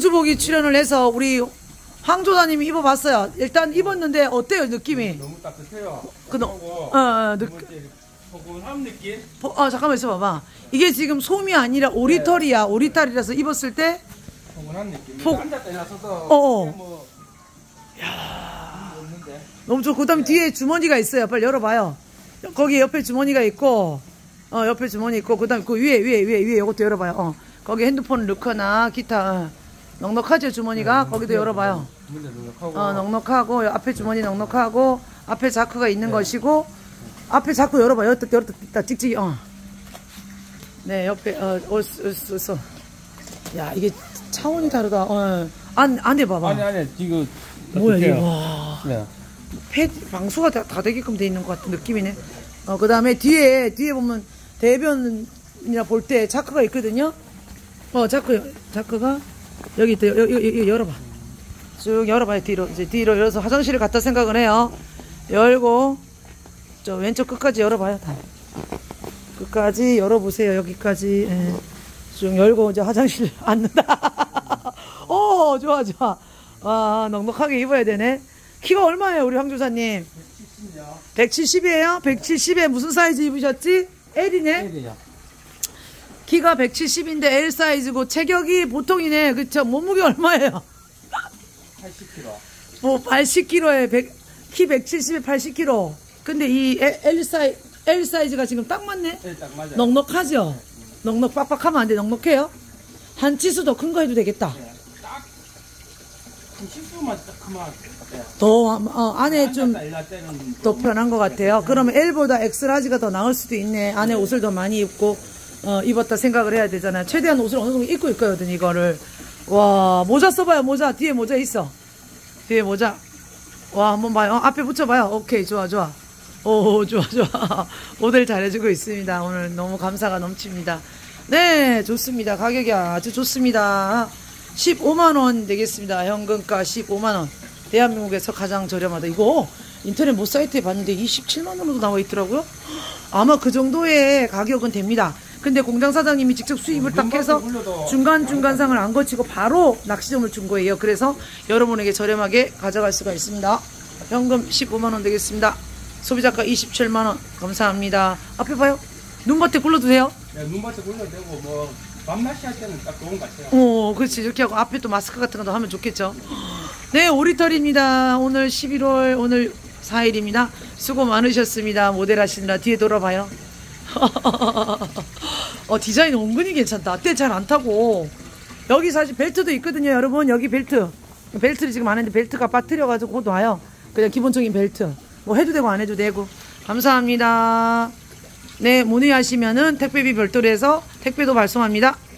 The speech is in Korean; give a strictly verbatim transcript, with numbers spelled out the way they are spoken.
우주복이 출연을 해서 우리 황조사님이 입어봤어요. 일단 입었는데 어때요 느낌이? 너무 따뜻해요. 그 너, 어, 어, 느, 포근한 느낌? 어, 잠깐만 있어봐봐. 이게 지금 솜이 아니라 오리털이야. 오리털이라서 입었을 때 포근한 느낌. 포... 앉았다 일어서도 어어. 뭐... 야, 없는데. 너무 좋고 그다음에 네. 뒤에 주머니가 있어요. 빨리 열어봐요. 거기 옆에 주머니가 있고, 어 옆에 주머니 있고 그다음에 그 위에 위에 위에 위에 이것도 열어봐요. 어 거기 핸드폰 넣거나 기타 어. 넉넉하죠 주머니가. 네, 거기도 열어봐요. 넉넉하고. 어 넉넉하고 앞에 주머니 넉넉하고 앞에 자크가 있는 네. 것이고 앞에 자크 열어봐. 열었다 열었다 찍찍이. 어. 네 옆에 어어어어 야 이게 차원이 다르다. 어안 안에 봐봐. 아니 아니 지금 뭐야 이게 와. 네. 패 방수가 다, 다 되게끔 돼 있는 것 같은 느낌이네. 어 그다음에 뒤에 뒤에 보면 대변이나 볼 때 자크가 있거든요. 어 자크 자크가 여기 있다. 여기, 여기, 여기 열어봐. 쭉 열어봐요. 뒤로 이제 뒤로 열어서 화장실을 갔다 생각을 해요. 열고 저 왼쪽 끝까지 열어봐요. 다 끝까지 열어보세요. 여기까지 예. 쭉 열고 이제 화장실 앉는다. 오 좋아 좋아. 와 넉넉하게 입어야 되네. 키가 얼마예요 우리 황조사님? 백칠십이요. 백칠십이에요? 백칠십에 무슨 사이즈 입으셨지? L이네? L이요. 키가 백칠십인데 L 사이즈고 체격이 보통이네. 그쵸? 몸무게 얼마예요? 팔십 킬로그램. 뭐 팔십 킬로그램에 백, 키 백칠십에 팔십 킬로그램. 근데 이 L 사이 L 사이즈가 지금 딱 맞네? 네, 딱 맞아요. 넉넉하죠? 넉넉 빡빡하면 안 돼. 넉넉해요? 한 치수 더 큰 거 해도 되겠다. 네, 딱 치수만 딱 하면 더 어, 안에 좀 더 편한 것 같아요. 그러면 L보다 엑스라지가 더 나을 수도 있네. 안에 옷을 더 많이 입고 어, 입었다 생각을 해야 되잖아요. 최대한 옷을 어느 정도 입고 있거든 이거를. 와 모자 써봐요. 모자 뒤에 모자 있어. 뒤에 모자. 와 한번 봐요. 어, 앞에 붙여봐요. 오케이 좋아 좋아. 오 좋아 좋아. 모델 잘해주고 있습니다. 오늘 너무 감사가 넘칩니다. 네 좋습니다. 가격이 아주 좋습니다. 십오만 원 되겠습니다. 현금가 십오만 원. 대한민국에서 가장 저렴하다. 이거 인터넷 모 사이트에 봤는데 이십칠만 원으로 나와 있더라고요. 아마 그 정도의 가격은 됩니다. 근데 공장 사장님이 직접 수입을 딱 해서 중간중간상을 안 거치고 바로 낚시점을 준 거예요. 그래서 여러분에게 저렴하게 가져갈 수가 있습니다. 현금 십오만 원 되겠습니다. 소비자가 이십칠만 원. 감사합니다. 앞에 봐요. 눈밭에 굴러두세요. 네, 눈밭에 굴러도 되고 뭐 밤낚시 할 때는 딱 좋은 것 같아요. 어, 그렇지. 이렇게 하고 앞에 또 마스크 같은 것도 하면 좋겠죠. 네, 오리털입니다. 오늘 십일월 오늘 사 일입니다. 수고 많으셨습니다. 모델 하시느라 뒤에 돌아봐요. 어, 디자인 은근히 괜찮다. 때 잘 안 타고. 여기 사실 벨트도 있거든요, 여러분. 여기 벨트. 벨트를 지금 안 했는데 벨트가 빠뜨려가지고 곧 와요. 그냥 기본적인 벨트. 뭐 해도 되고 안 해도 되고. 감사합니다. 네, 문의하시면은 택배비 별도로 해서 택배도 발송합니다.